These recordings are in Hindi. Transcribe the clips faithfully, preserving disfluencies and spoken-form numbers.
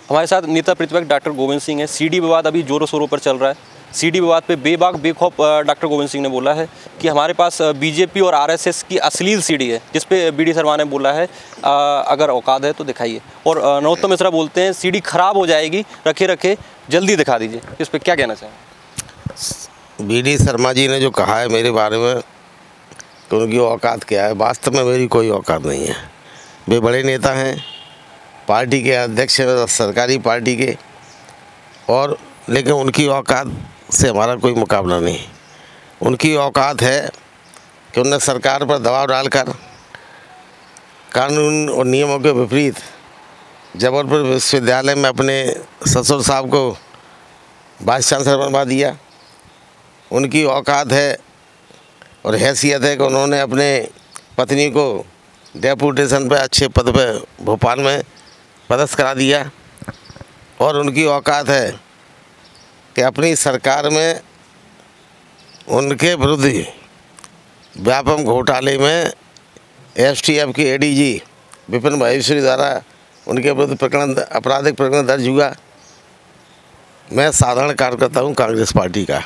हमारे साथ नेता प्रतिपक्ष डॉक्टर गोविंद सिंह है। सीडी विवाद अभी जोरों शोरों पर चल रहा है। सीडी विवाद पे बेबाक बेखौफ डॉक्टर गोविंद सिंह ने बोला है कि हमारे पास बीजेपी और आरएसएस की अश्लील सीडी है, जिस पे बी डी शर्मा ने बोला है आ, अगर औकात है तो दिखाइए। और नरोत्तम मिश्रा बोलते हैं सीडी खराब हो जाएगी, रखे रखे जल्दी दिखा दीजिए। इस पर क्या कहना चाहें? बी डी शर्मा जी ने जो कहा है मेरे बारे में कि उनकी औकात क्या है, वास्तव में मेरी कोई औकात नहीं है। वे बड़े नेता हैं, पार्टी के अध्यक्ष हैं, सरकारी पार्टी के, और लेकिन उनकी औकात से हमारा कोई मुकाबला नहीं। उनकी औकात है कि उन्होंने सरकार पर दबाव डालकर कानून और नियमों के विपरीत जबलपुर विश्वविद्यालय में अपने ससुर साहब को वाइस चांसलर बनवा दिया। उनकी औकात है और हैसियत है कि उन्होंने अपने पत्नी को डेपुटेशन पे अच्छे पद पे भोपाल में पदस्थ करा दिया। और उनकी औकात है कि अपनी सरकार में उनके विरुद्ध व्यापम घोटाले में एस टी एफ की A D G Vipin Maheshwari द्वारा उनके विरुद्ध प्रकरण आपराधिक प्रकरण दर्ज हुआ। मैं साधारण कार्यकर्ता हूँ कांग्रेस पार्टी का,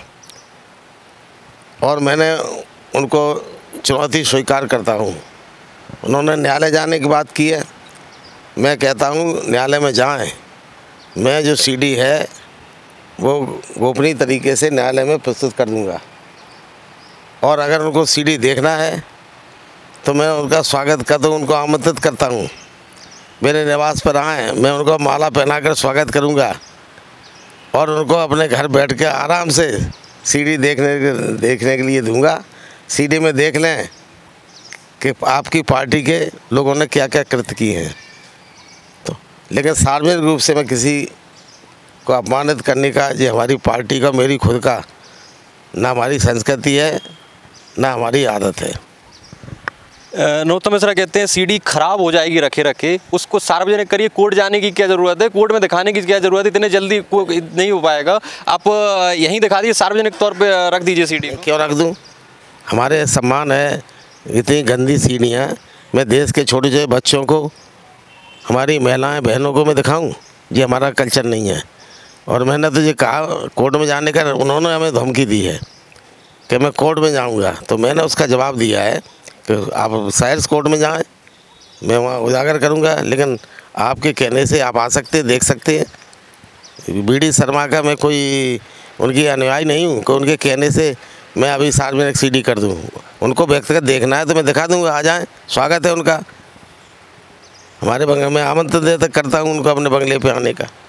और मैंने उनको चुनौती स्वीकार करता हूँ। उन्होंने न्यायालय जाने की बात की है, मैं कहता हूँ न्यायालय में जाएं। मैं जो सीडी है वो गोपनीय तरीके से न्यायालय में प्रस्तुत कर दूंगा, और अगर उनको सीडी देखना है तो मैं उनका स्वागत करता हूँ, उनको आमंत्रित करता हूँ मेरे निवास पर आएँ। मैं उनको माला पहनाकर स्वागत करूँगा और उनको अपने घर बैठ के आराम से सीडी देखने के देखने के लिए दूंगा। सीडी में देख लें कि आपकी पार्टी के लोगों ने क्या क्या कृत्य किए हैं। तो लेकिन सार्वजनिक रूप से मैं किसी को अपमानित करने का, ये हमारी पार्टी का, मेरी खुद का ना हमारी संस्कृति है ना हमारी आदत है। नरोत्तम मिश्रा कहते हैं सीडी खराब हो जाएगी रखे रखे, उसको सार्वजनिक करिए। कोर्ट जाने की क्या ज़रूरत है, कोर्ट में दिखाने की क्या ज़रूरत है? इतने जल्दी को नहीं हो पाएगा, आप यहीं दिखा दीजिए, सार्वजनिक तौर पे रख दीजिए सीडी। क्यों रख दूं? हमारे सम्मान है। इतनी गंदी सीढ़ियाँ मैं देश के छोटे छोटे बच्चों को, हमारी महिलाएं बहनों को मैं दिखाऊं? ये हमारा कल्चर नहीं है। और मैंने तो ये कहा कोर्ट में जाने का, उन्होंने हमें धमकी दी है कि मैं कोर्ट में जाऊंगा, तो मैंने उसका जवाब दिया है कि आप शायद कोर्ट में जाएं, मैं वहाँ उजागर करूंगा, लेकिन आपके कहने से आप आ सकते हैं, देख सकते हैं। बी डी शर्मा का मैं कोई उनकी अनुयायी नहीं हूँ कि उनके कहने से मैं अभी सार्वजनिक सीडी कर दूँ। उनको व्यक्तिगत देखना है तो मैं दिखा दूँगा, आ जाएं, स्वागत है उनका। हमारे बंगले में आमंत्रण देता करता हूँ उनको अपने बंगले पे आने का।